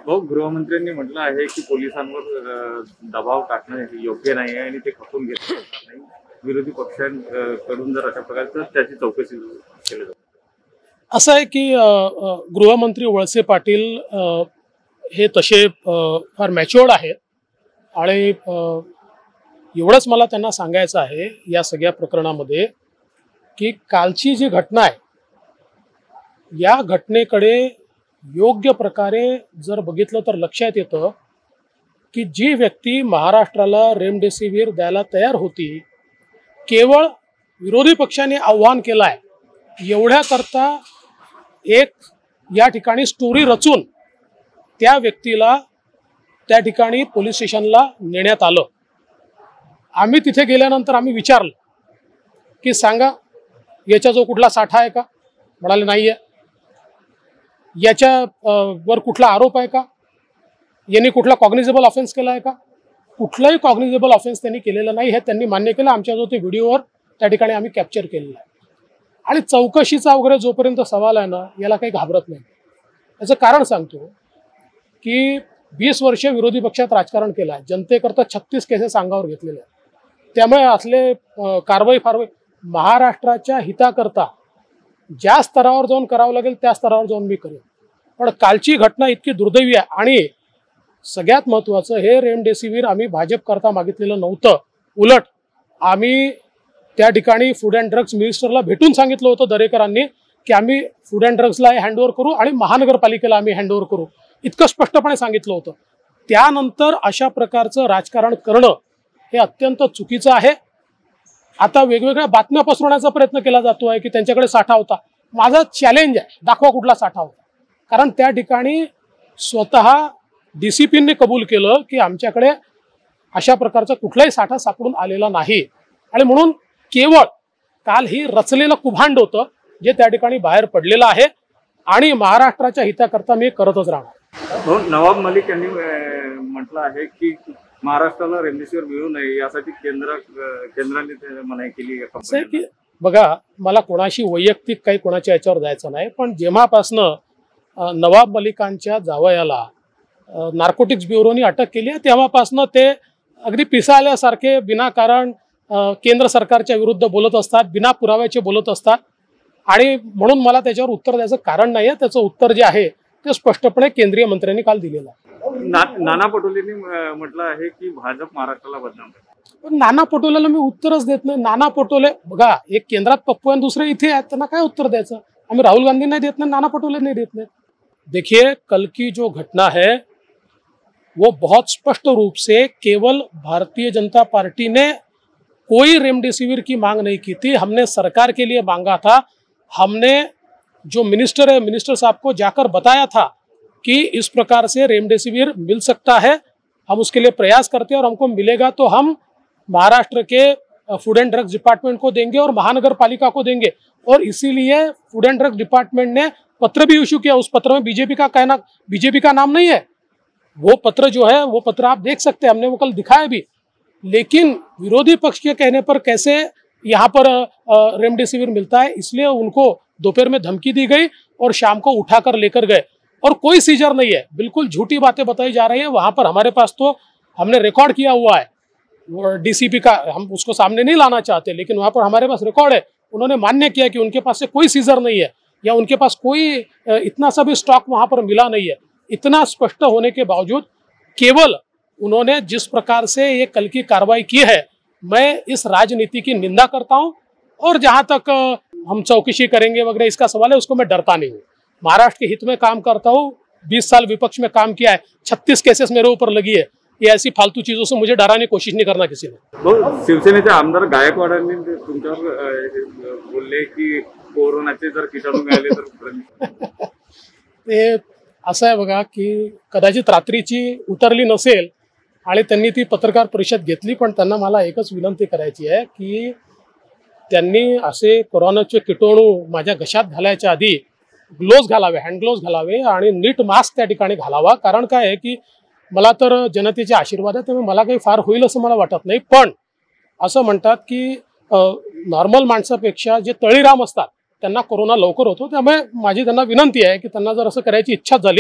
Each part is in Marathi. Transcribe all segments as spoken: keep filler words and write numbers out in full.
हो, गृहमंत्र्यांनी म्हटलं आहे की पोलिसांवर अ, दबाव टाकणं हे योग्य नाही आहे आणि ते खपून घेतलं जाणार नाही. विरोधी पक्षांकडून जर अशा प्रकारचं त्याची चौकशी केली जाते. असं आहे की अ, अ, गृहमंत्री वळसे पाटील अ, हे तसे अ, फार मॅच्युअर्ड आहेत आणि अ, एवढंच मला त्यांना सांगायचं आहे या सगळ्या प्रकरणामध्ये की कालची जी घटना आहे या घटनेकडे योग्य प्रकारे जर बघितलं तर लक्षात येतं की जी व्यक्ती महाराष्ट्राला रेमडेसिवीर द्यायला तयार होती केवळ विरोधी पक्षाने आव्हान केलं आहे एवढ्याकरता एक या ठिकाणी स्टोरी रचून त्या व्यक्तीला त्या ठिकाणी पोलीस स्टेशनला नेण्यात आलं. आम्ही तिथे गेल्यानंतर आम्ही विचारलं की सांगा याचा जो कुठला साठा आहे का? म्हणाले नाही आहे. याच्या वर कुठला आरोप आहे का? यांनी कुठला कॉग्निजेबल ऑफेन्स केला आहे का? कुठलाही कॉग्निजेबल ऑफेन्स त्यांनी केलेला नाही हे त्यांनी मान्य केलं. आमच्या जो ते व्हिडिओवर त्या ठिकाणी आम्ही कॅप्चर केलेला आहे. आणि चौकशीचा वगैरे जोपर्यंत सवाल आहे ना याला काही घाबरत नाही. याचं कारण सांगतो की वीस वर्ष विरोधी पक्षात राजकारण केलं आहे. जनतेकरता छत्तीस केसेस अंगावर घेतलेल्या आहेत. त्यामुळे असले कारवाई फारवाई महाराष्ट्राच्या हिताकरता ज्या स्तरावर जाऊन करावं लागेल त्या स्तरावर जाऊन मी करेन. पण कालची घटना इतकी दुर्दैवी आहे आणि सगळ्यात महत्त्वाचं हे रेमडेसिवीर आम्ही भाजप करता मागितलेलं नव्हतं. उलट आम्ही त्या ठिकाणी फूड अँड ड्रग्स मिनिस्टरला भेटून सांगितलं होतं दरेकरांनी की आम्ही फूड अँड ड्रग्सला हँडओव्हर करू आणि महानगरपालिकेला आम्ही हँडओव्हर करू इतकं स्पष्टपणे सांगितलं होतं. त्यानंतर अशा प्रकारचं राजकारण करणं हे अत्यंत चुकीचं आहे. आता वेगवेगळ्या बातम्या पसरवण्याचा प्रयत्न केला जातो आहे की त्यांच्याकडे साठा होता. माझा चॅलेंज आहे दाखवा कुठला साठा होता. कारण त्या ठिकाणी स्वतः डी सी पींनी कबूल केलं की आमच्याकडे अशा प्रकारचा कुठलाही साठा सापडून आलेला नाही. आणि म्हणून केवळ काल ही रचलेलं कुभांड होतं जे त्या ठिकाणी बाहेर पडलेलं आहे आणि महाराष्ट्राच्या हिताकरता मी करतच राहणार. हो, नवाब मलिक यांनी म्हटलं आहे की महाराष्ट्राला रेमडेसिवीर मिळू नये यासाठी केंद्र केंद्राने मनाई केली आहे की बघा मला कोणाशी वैयक्तिक काही कोणाच्या याच्यावर जायचं नाही. पण जेव्हापासनं नवाब मलिकांच्या जावयाला नार्कोटिक्स ब्युरोनी अटक केली आहे तेव्हापासनं ते अगदी पिसाळल्यासारखे विनाकारण केंद्र सरकारच्या विरुद्ध बोलत असतात, बिना पुराव्याचे बोलत असतात. आणि म्हणून मला त्याच्यावर उत्तर द्यायचं कारण नाही आहे. त्याचं उत्तर जे आहे ते स्पष्टपणे केंद्रीय मंत्र्यांनी काल दिलेलं आहे. ना, नाना पटोलेंनी म्हटलं आहे की भाजप महाराष्ट्राला बदनाम करते. पण नाना पटोलेला मी उत्तरच देत नाही. नाना पटोले बघा एक केंद्रात पप्पू आणि दुसरे इथे आहेत त्यांना काय उत्तर द्यायचं. आम्ही राहुल गांधी नाही देत नाही, नाना पटोले नहीं देत नहीं. देखिए कल की जो घटना है वो बहुत स्पष्ट रूप से केवल भारतीय जनता पार्टी ने कोई रेमडेसिवीर की मांग नहीं की थी. हमने सरकार के लिए मांगा था. हमने जो मिनिस्टर है मिनिस्टर साहब को जाकर बताया था कि इस प्रकार से रेमडेसिवीर मिल सकता है, हम उसके लिए प्रयास करते हैं और हमको मिलेगा तो हम महाराष्ट्र के फूड एंड ड्रग्स डिपार्टमेंट को देंगे और महानगर पालिका को देंगे. और इसीलिए फूड एंड ड्रग्स डिपार्टमेंट ने पत्र भी इशू किया. उस पत्र में बीजेपी का कहना बीजेपी का नाम नहीं है. वो पत्र जो है वो पत्र आप देख सकते हैं, हमने वो कल दिखाया भी. लेकिन विरोधी पक्ष के कहने पर कैसे यहाँ पर रेमडेसिवीर मिलता है इसलिए उनको दोपहर में धमकी दी गई और शाम को उठाकर लेकर गए. और कोई सीजर नहीं है, बिल्कुल झूठी बातें बताई जा रही है. वहाँ पर हमारे पास तो हमने रिकॉर्ड किया हुआ है डीसीपी का, हम उसको सामने नहीं लाना चाहते लेकिन वहाँ पर हमारे पास रिकॉर्ड है. उन्होंने मान्य किया कि उनके पास से कोई सीजर नहीं है या उनके पास कोई इतना सा भी स्टॉक वहाँ पर मिला नहीं है. इतना स्पष्ट होने के बावजूद केवल उन्होंने जिस प्रकार से ये कल की कार्रवाई की है मैं इस राजनीति की निंदा करता हूँ. और जहाँ तक हम चौकसी करेंगे वगैरह इसका सवाल है उसको मैं डरता नहीं हूँ. महाराष्ट्र के हित में काम करता हूँ. बीस साल विपक्ष में काम किया है. छत्तीस केसेस मेरे ऊपर लगी है. ये ऐसी फालतू चीजों से मुझे डराने की कोशिश नहीं करना किसी ने. शिवसेनेचे आमदार गायकवाडांनी तुमच्यावर बोलले की कोरोनाचे जर किटाणू मिळाले तर ते असं आहे बघा की कदाचित रात्रीची उतरली नसेल आणि त्यांनी ती पत्रकार परिषद घेतली. पण त्यांना मला एकच विनंती करायची आहे की त्यांनी असे कोरोनाचे किटाणू माझ्या घशात घालायच्या आधी ग्लोव्ज घालावे, हँड ग्लोव्ज घालावे आणि नीट मास्क त्या ठिकाणी घालावा. कारण काय आहे की मला तर जनतेचे आशीर्वाद आहे त्यामुळे मला काही फार होईल असं मला वाटत नाही. पण असं म्हणतात की नॉर्मल माणसापेक्षा जे तळीराम असतात त्यांना कोरोना लवकर होतो. त्यामुळे माझी त्यांना विनंती आहे की त्यांना जर असं करायची इच्छा झाली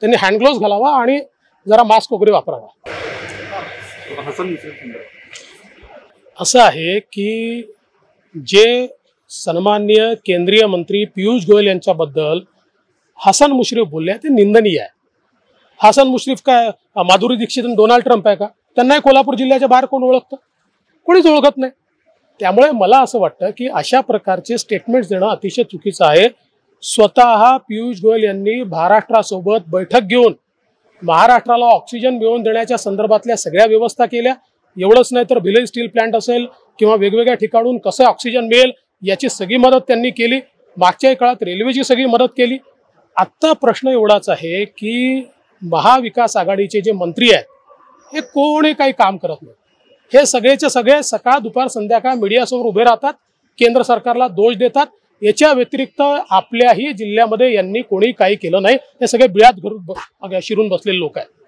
त्यांनी हँडग्लोव्स घालावा आणि जरा मास्क वगैरे वापरावा. हसन मुश्रीफ असं आहे की जे सन्माननीय केंद्रीय मंत्री पियुष गोयल यांच्याबद्दल हसन मुश्रीफ बोलले ते निंदनीय आहे. हसन मुश्रीफ काय माधुरी दीक्षित आणि डोनाल्ड ट्रम्प आहे का? त्यांनाही कोल्हापूर जिल्ह्याच्या बाहेर कोण ओळखतं? कोणीच ओळखत नाही. त्यामुळे मला असं वाटतं की अशा प्रकारचे स्टेटमेंट्स देणं अतिशय चुकीचं आहे. स्वतः पियुष गोयल यांनी महाराष्ट्रासोबत बैठक घेऊन महाराष्ट्राला ऑक्सिजन मिळवून देण्याच्या संदर्भातल्या सगळ्या व्यवस्था केल्या. एवढंच नाही तर भिलाई स्टील प्लांट असेल किंवा वेगवेगळ्या ठिकाणून कसं ऑक्सिजन मिळेल याची सगळी मदत त्यांनी केली. मागच्या काळात रेल्वेची सगळी मदत केली. आत्ता प्रश्न एवढाच आहे की महाविकास आघाडीचे जे मंत्री आहेत हे कोणी काही काम करत नाही. हे सगळेचे सगळे सकाळ दुपार संध्याकाळ मीडियासमोर उभे राहतात, केंद्र सरकारला दोष देतात. याच्या व्यतिरिक्त आपल्याही जिल्ह्यामध्ये यांनी कोणी काही केलं नाही. हे सगळे बिळात घरून शिरून बसलेले लोक आहेत.